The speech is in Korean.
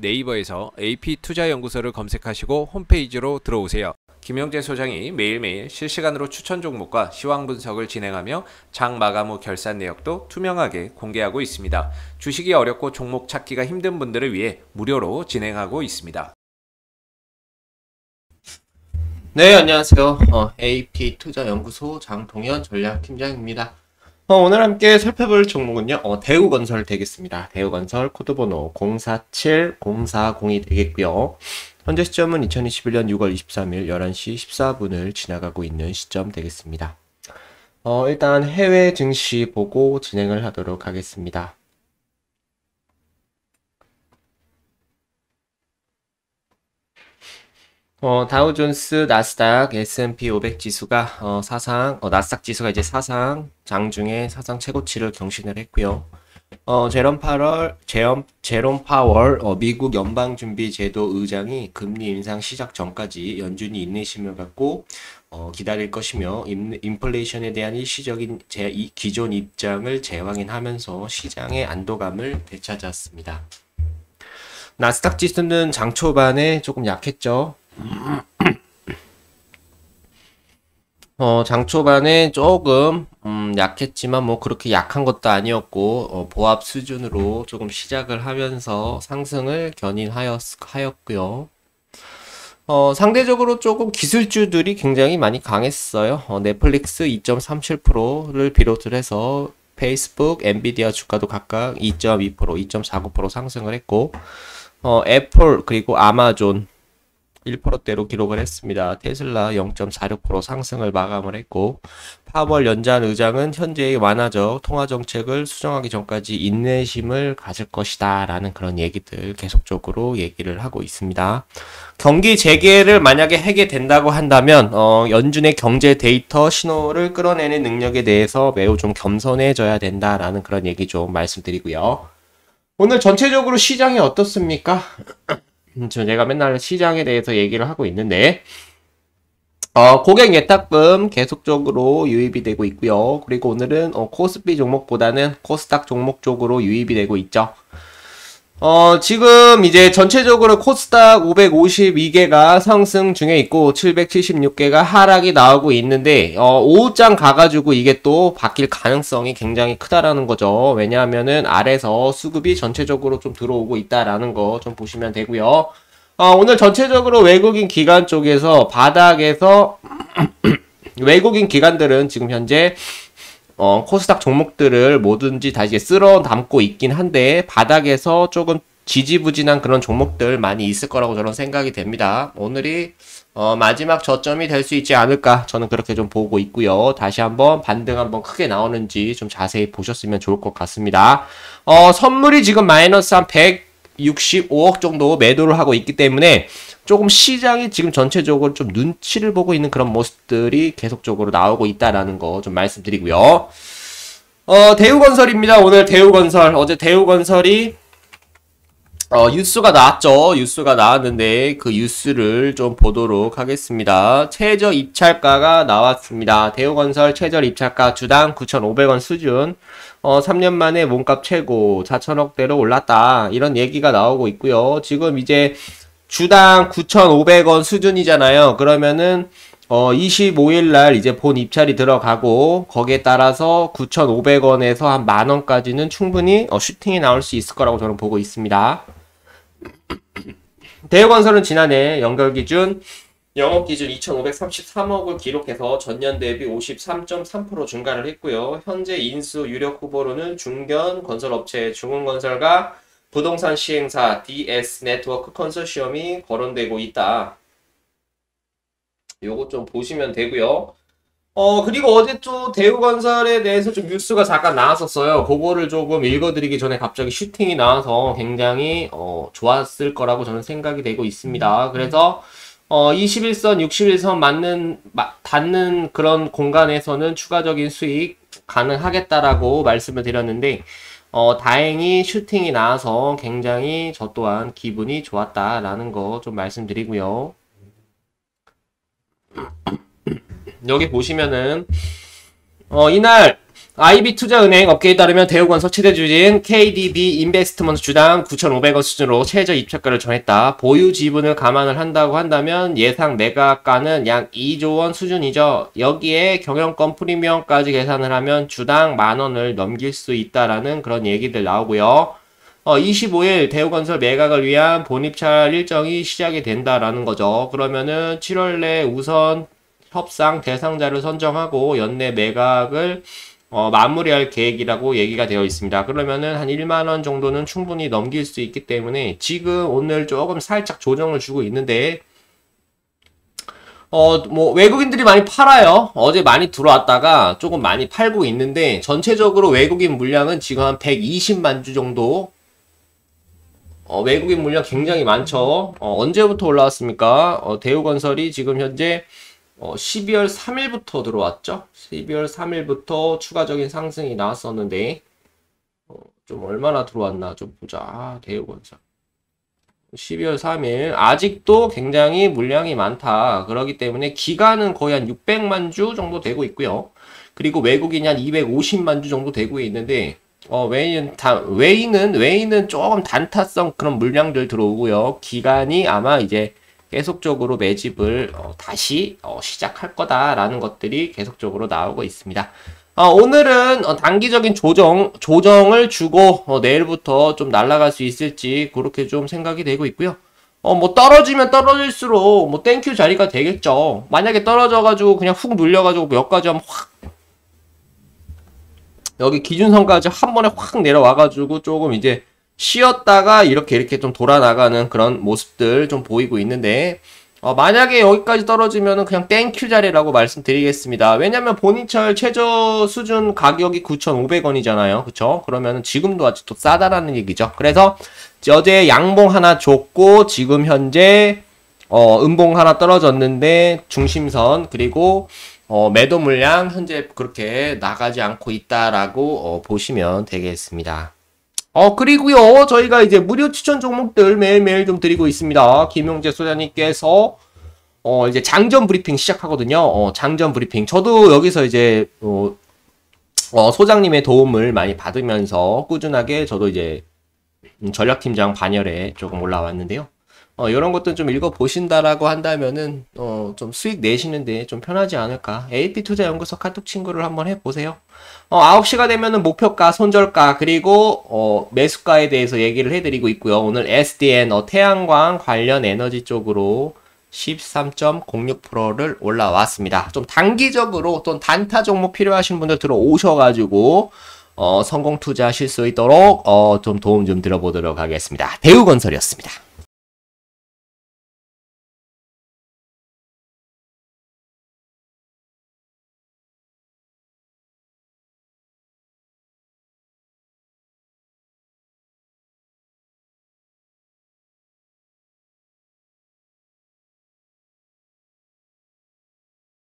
네이버에서 AP투자연구소를 검색하시고 홈페이지로 들어오세요. 김영재 소장이 매일매일 실시간으로 추천 종목과 시황 분석을 진행하며 장 마감 후 결산 내역도 투명하게 공개하고 있습니다. 주식이 어렵고 종목 찾기가 힘든 분들을 위해 무료로 진행하고 있습니다. 네, 안녕하세요. AP투자연구소 장동현 전략팀장입니다. 오늘 함께 살펴볼 종목은요, 대우건설 되겠습니다. 대우건설 코드번호 047040이 되겠고요. 현재 시점은 2021년 6월 23일 11시 14분을 지나가고 있는 시점 되겠습니다. 일단 해외 증시 보고 진행을 하도록 하겠습니다. 다우존스, 나스닥, S&P 500 지수가 나스닥 지수가 이제 사상 장중에 사상 최고치를 경신을 했고요. 제롬 파월 미국 연방준비제도 의장이 금리 인상 시작 전까지 연준이 인내심을 갖고 기다릴 것이며 인플레이션에 대한 일시적인 기존 입장을 재확인하면서 시장의 안도감을 되찾았습니다. 나스닥 지수는 장 초반에 조금 약했죠. 장 초반에 조금 약했지만 뭐 그렇게 약한 것도 아니었고 보합 수준으로 조금 시작을 하면서 상승을 견인하였고요. 상대적으로 조금 기술주들이 굉장히 많이 강했어요. 넷플릭스 2.37%를 비롯을 해서 페이스북, 엔비디아 주가도 각각 2.2%, 2.49% 상승을 했고 애플 그리고 아마존 1%대로 기록을 했습니다. 테슬라 0.46% 상승을 마감을 했고 파월 연준 의장은 현재의 완화적 통화 정책을 수정하기 전까지 인내심을 가질 것이다 라는 그런 얘기들 계속적으로 얘기를 하고 있습니다. 경기 재개를 만약에 하게 된다고 한다면 연준의 경제 데이터 신호를 끌어내는 능력에 대해서 매우 좀 겸손해져야 된다라는 그런 얘기 좀 말씀드리고요. 오늘 전체적으로 시장이 어떻습니까? 제가 맨날 시장에 대해서 얘기를 하고 있는데 고객 예탁금 계속적으로 유입이 되고 있고요. 그리고 오늘은 코스피 종목보다는 코스닥 종목 쪽으로 유입이 되고 있죠. 지금 이제 전체적으로 코스닥 552개가 상승 중에 있고 776개가 하락이 나오고 있는데 오후장 가가지고 이게 또 바뀔 가능성이 굉장히 크다라는 거죠. 왜냐하면은 아래서 수급이 전체적으로 좀 들어오고 있다라는 거 좀 보시면 되고요. 오늘 전체적으로 외국인 기관 쪽에서 바닥에서 외국인 기관들은 지금 현재 코스닥 종목들을 뭐든지 다시 쓸어 담고 있긴 한데 바닥에서 조금 지지부진한 그런 종목들 많이 있을 거라고 저는 생각이 됩니다. 오늘이 마지막 저점이 될 수 있지 않을까 저는 그렇게 좀 보고 있고요. 다시 한번 반등 한번 크게 나오는지 좀 자세히 보셨으면 좋을 것 같습니다. 선물이 지금 마이너스 한 165억 정도 매도를 하고 있기 때문에 조금 시장이 지금 전체적으로 좀 눈치를 보고 있는 그런 모습들이 계속적으로 나오고 있다라는 거 좀 말씀드리고요. 대우건설입니다. 오늘 대우건설 어제 대우건설이 뉴스가 나왔죠. 뉴스가 나왔는데 그 뉴스를 좀 보도록 하겠습니다. 최저 입찰가가 나왔습니다. 대우건설 최저 입찰가 주당 9,500원 수준 3년 만에 몸값 최고 4천억대로 올랐다 이런 얘기가 나오고 있고요. 지금 이제 주당 9,500원 수준이잖아요. 그러면은 25일날 이제 본 입찰이 들어가고 거기에 따라서 9,500원에서 한 만원까지는 충분히 슈팅이 나올 수 있을 거라고 저는 보고 있습니다. 대우건설은 지난해 연결기준 영업기준 2,533억을 기록해서 전년 대비 53.3% 증가를 했고요. 현재 인수 유력 후보로는 중견건설업체 중흥건설과 부동산 시행사 DS 네트워크 컨소시엄이 거론되고 있다. 요거 좀 보시면 되고요. 그리고 어제 또 대우건설에 대해서 좀 뉴스가 잠깐 나왔었어요. 그거를 조금 읽어드리기 전에 갑자기 슈팅이 나와서 굉장히 좋았을 거라고 저는 생각이 되고 있습니다. 그래서 21선, 61선 닿는 그런 공간에서는 추가적인 수익 가능하겠다라고 말씀을 드렸는데 다행히 슈팅이 나와서 굉장히 저 또한 기분이 좋았다라는 거 좀 말씀드리고요. 여기 보시면은 이날 IB투자은행 업계에 따르면 대우건설 최대 주주인 KDB 인베스트먼트 주당 9,500원 수준으로 최저 입찰가를 정했다. 보유 지분을 감안을 한다고 한다면 예상 매각가는 약 2조 원 수준이죠. 여기에 경영권 프리미엄까지 계산을 하면 주당 10,000원을 넘길 수 있다라는 그런 얘기들 나오고요. 25일 대우건설 매각을 위한 본입찰 일정이 시작이 된다라는 거죠. 그러면은 7월 내 우선 협상 대상자를 선정하고 연내 매각을 마무리할 계획이라고 얘기가 되어 있습니다. 그러면은 한 1만원 정도는 충분히 넘길 수 있기 때문에 지금 오늘 조금 살짝 조정을 주고 있는데, 뭐, 외국인들이 많이 팔아요. 어제 많이 들어왔다가 조금 많이 팔고 있는데, 전체적으로 외국인 물량은 지금 한 120만 주 정도, 외국인 물량 굉장히 많죠. 언제부터 올라왔습니까? 대우건설이 지금 현재 12월 3일부터 들어왔죠. 12월 3일부터 추가적인 상승이 나왔었는데 좀 얼마나 들어왔나 좀 보자. 대우건설 12월 3일 아직도 굉장히 물량이 많다. 그렇기 때문에 기간은 거의 한 600만 주 정도 되고 있고요. 그리고 외국인이 한 250만 주 정도 되고 있는데 외인은 조금 단타성 그런 물량들 들어오고요. 기간이 아마 이제 계속적으로 매집을 다시 시작할 거다라는 것들이 계속적으로 나오고 있습니다. 오늘은 단기적인 조정을 주고 내일부터 좀 날아갈 수 있을지 그렇게 좀 생각이 되고 있고요. 뭐 떨어지면 떨어질수록 뭐 땡큐 자리가 되겠죠. 만약에 떨어져가지고 그냥 훅 눌려가지고 몇 가지 하면 확 여기 기준선까지 한 번에 확 내려와가지고 조금 이제 쉬었다가 이렇게 좀 돌아나가는 그런 모습들 좀 보이고 있는데 만약에 여기까지 떨어지면은 그냥 땡큐 자리라고 말씀드리겠습니다. 왜냐면 본인철 최저 수준 가격이 9,500원이잖아요. 그쵸? 그러면은 지금도 아직도 싸다라는 얘기죠. 그래서 어제 양봉 하나 줬고 지금 현재 음봉 하나 떨어졌는데 중심선 그리고 매도 물량 현재 그렇게 나가지 않고 있다라고 보시면 되겠습니다. 그리고요, 저희가 이제 무료 추천 종목들 매일매일 좀 드리고 있습니다. 김용재 소장님께서, 이제 장전 브리핑 시작하거든요. 장전 브리핑. 저도 여기서 이제, 소장님의 도움을 많이 받으면서 꾸준하게 저도 이제, 전략팀장 반열에 조금 올라왔는데요. 이런 것들 좀 읽어보신다라고 한다면은, 좀 수익 내시는데 좀 편하지 않을까. AP투자연구소 카톡 친구를 한번 해보세요. 9시가 되면은 목표가, 손절가, 그리고, 매수가에 대해서 얘기를 해드리고 있고요. 오늘 SDN, 태양광 관련 에너지 쪽으로 13.06%를 올라왔습니다. 좀 단기적으로 또 단타 종목 필요하신 분들 들어오셔가지고, 성공 투자하실 수 있도록, 좀 도움 좀 드려보도록 하겠습니다. 대우건설이었습니다.